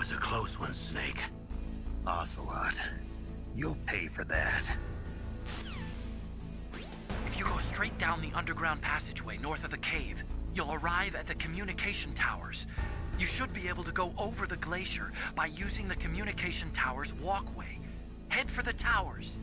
was a close one, Snake. Ocelot, you'll pay for that. If you go straight down the underground passageway north of the cave, you'll arrive at the communication towers. You should be able to go over the glacier by using the communication towers walkway. Head for the towers.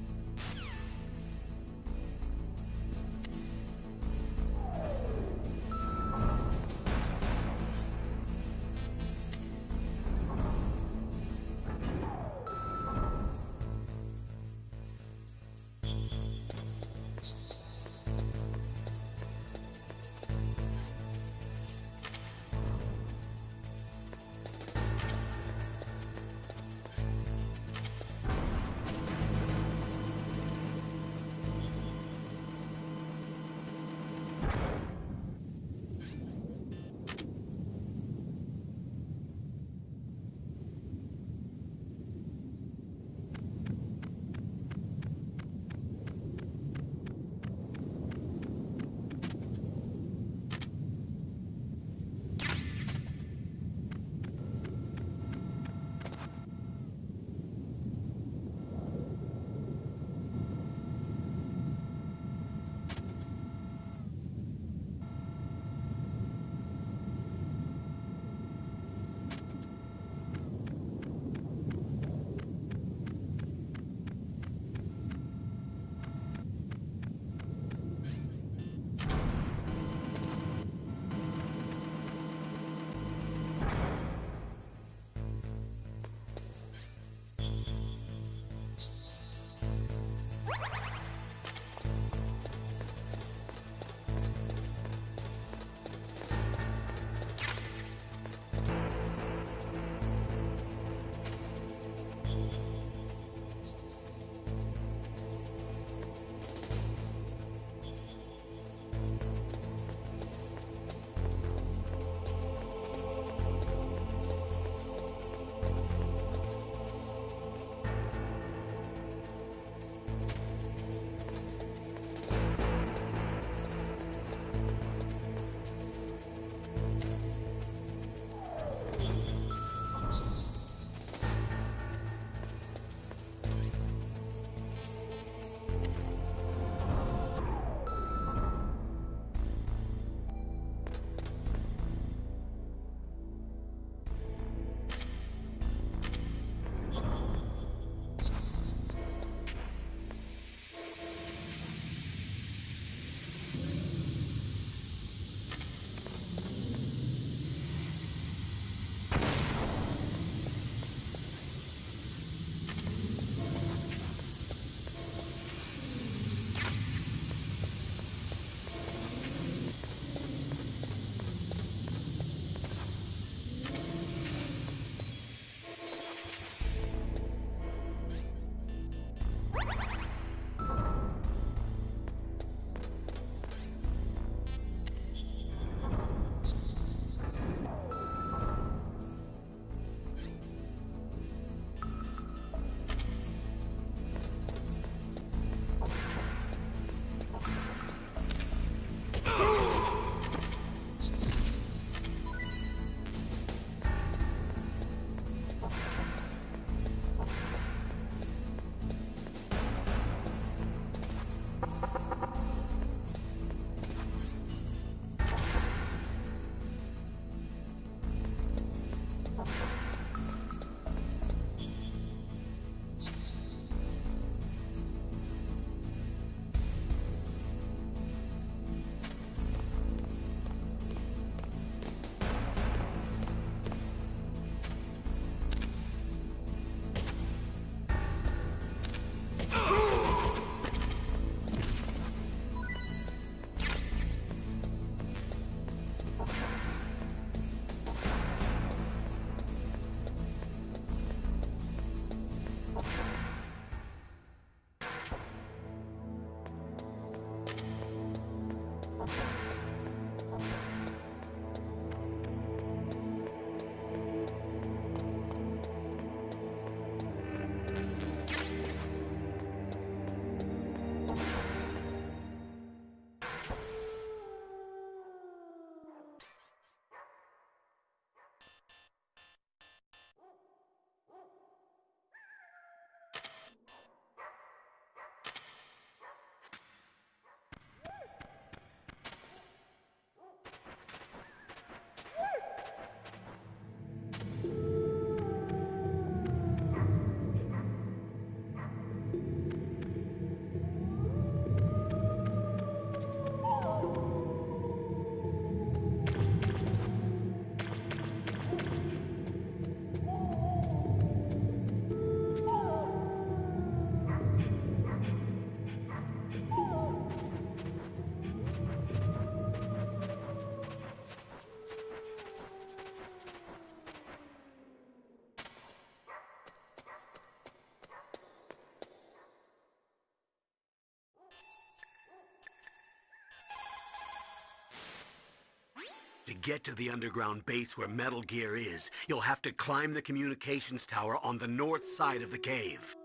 To get to the underground base where Metal Gear is, you'll have to climb the communications tower on the north side of the cave.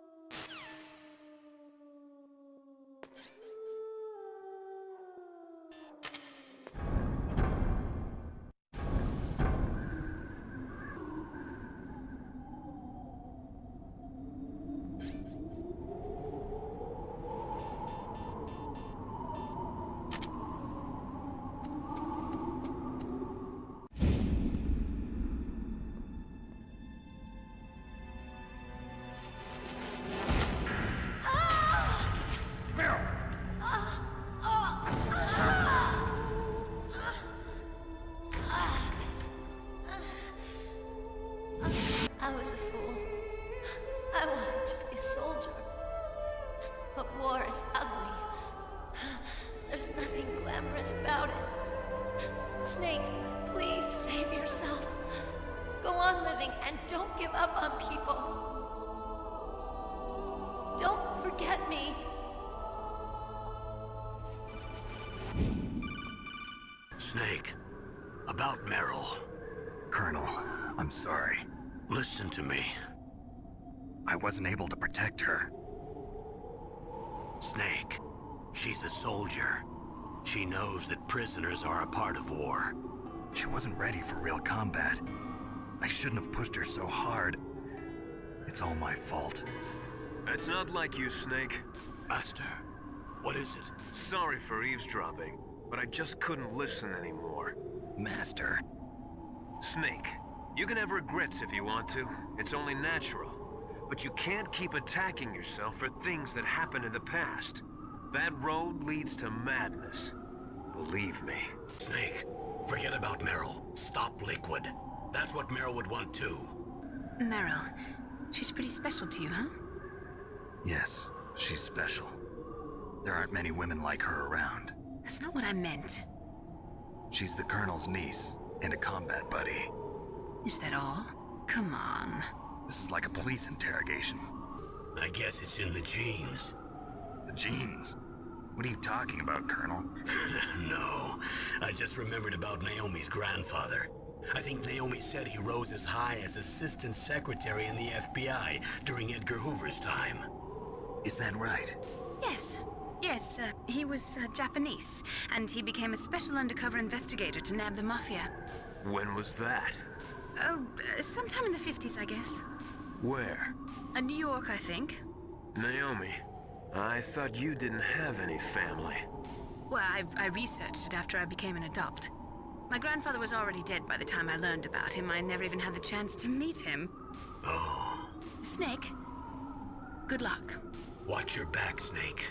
I was a fool. I wanted to be a soldier. But war is ugly. There's nothing glamorous about it. Snake, please save yourself. Go on living and don't give up on people. Don't forget me. Snake, about Meryl. Colonel, I'm sorry. Listen to me. I wasn't able to protect her. Snake, she's a soldier. She knows that prisoners are a part of war. She wasn't ready for real combat. I shouldn't have pushed her so hard. It's all my fault. It's not like you, Snake. Master, what is it? Sorry for eavesdropping, but I just couldn't listen anymore. Master. Snake, you can have regrets if you want to. It's only natural. But you can't keep attacking yourself for things that happened in the past. That road leads to madness. Believe me. Snake, forget about Meryl. Stop Liquid. That's what Meryl would want too. Meryl. She's pretty special to you, huh? Yes, she's special. There aren't many women like her around. That's not what I meant. She's the Colonel's niece and a combat buddy. Is that all? Come on. This is like a police interrogation. I guess it's in the genes. The genes? What are you talking about, Colonel? No, I just remembered about Naomi's grandfather. I think Naomi said he rose as high as assistant secretary in the FBI during Edgar Hoover's time. Is that right? Yes. Yes, he was Japanese, and he became a special undercover investigator to nab the Mafia. When was that? Oh, sometime in the 50s, I guess. Where? New York, I think. Naomi, I thought you didn't have any family. Well, I researched it after I became an adult. My grandfather was already dead by the time I learned about him. I never even had the chance to meet him. Oh. Snake, good luck. Watch your back, Snake.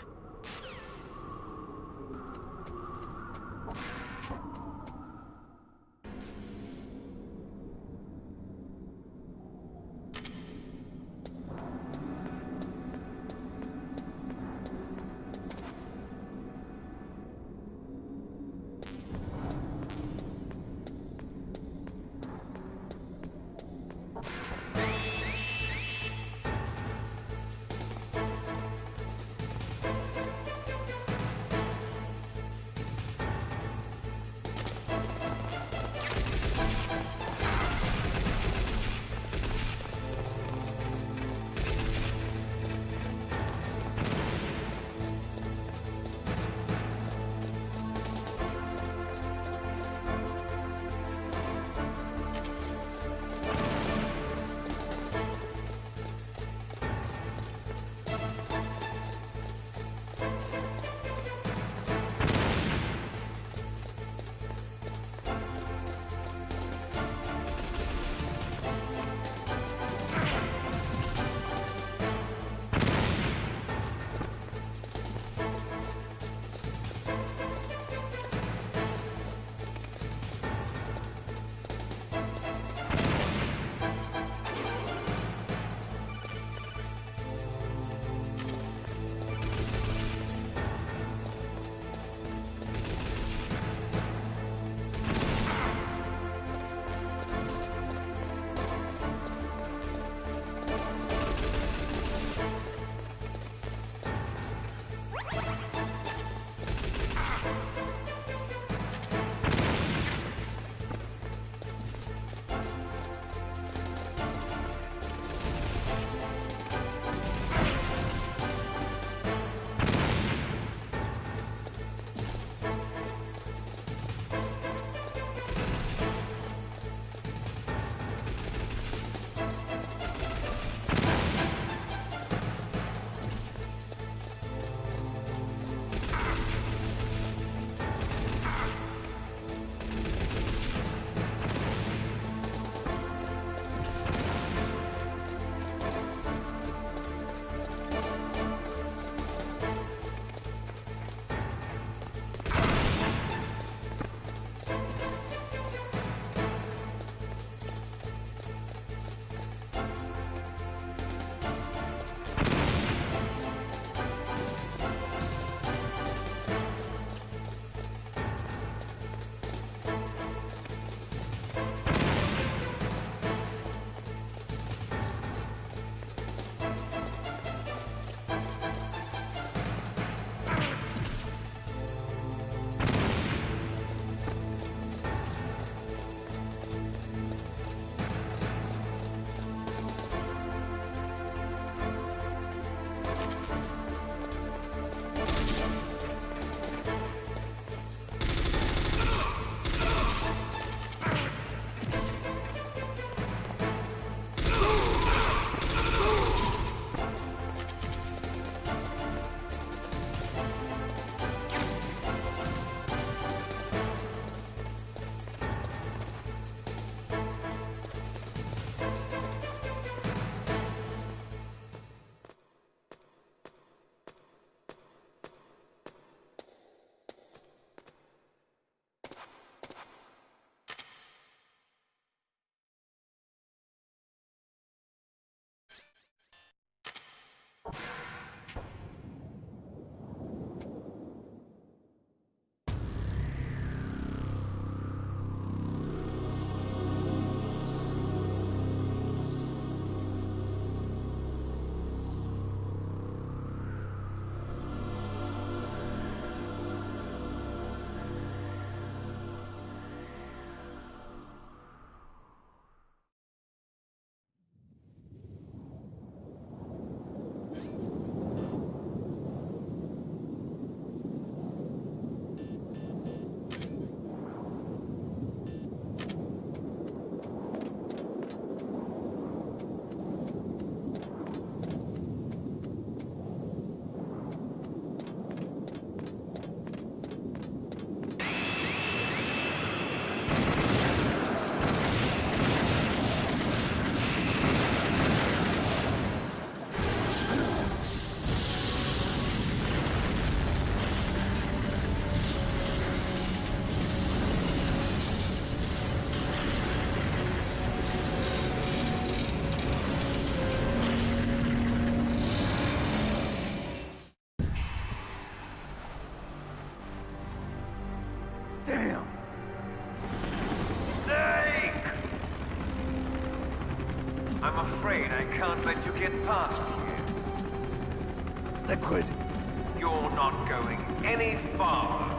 I'm afraid I can't let you get past here. Liquid. You're not going any farther.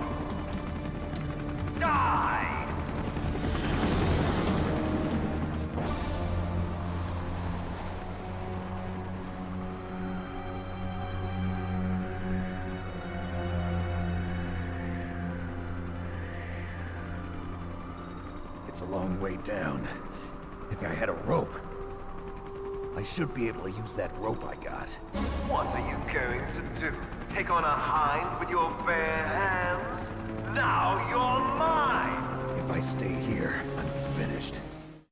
Die! It's a long way down. If I had a rope, I should be able to use that rope I got. What are you going to do? Take on a hind with your bare hands? Now you're mine! If I stay here, I'm finished.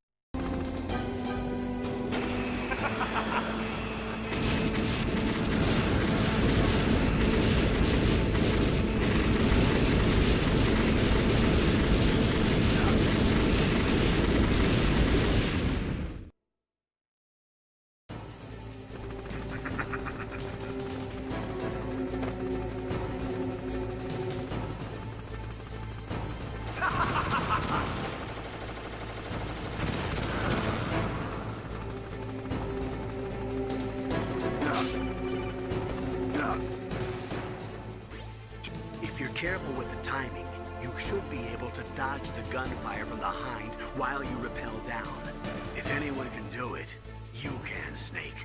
If you're careful with the timing, you should be able to dodge the gunfire from the hind while you rappel down. If anyone can do it, you can, Snake.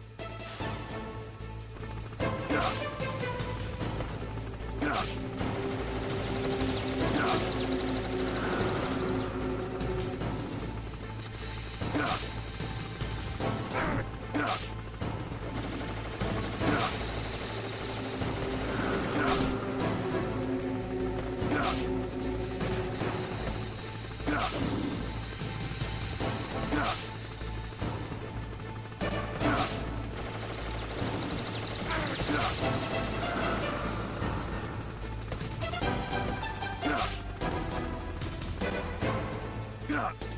Yeah.